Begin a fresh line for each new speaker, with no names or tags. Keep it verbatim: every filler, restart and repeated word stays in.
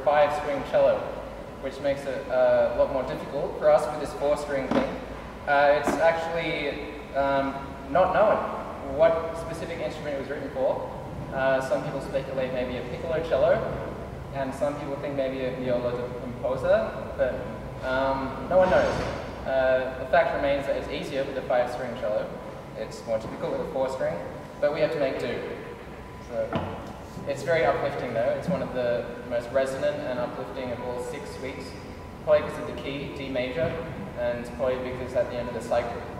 five-string cello, which makes it uh, a lot more difficult for us with this four-string thing. Uh, it's actually um, not known what specific instrument it was written for. Uh, some people speculate maybe a piccolo cello, and some people think maybe a viola da composa, but um, no one knows. Uh, the fact remains that it's easier with a five-string cello. It's more difficult with a four-string, but we have to make do. So it's very uplifting though. It's one of the most resonant and uplifting of all six suites, probably because of the key, D major, and probably because at the end of the cycle,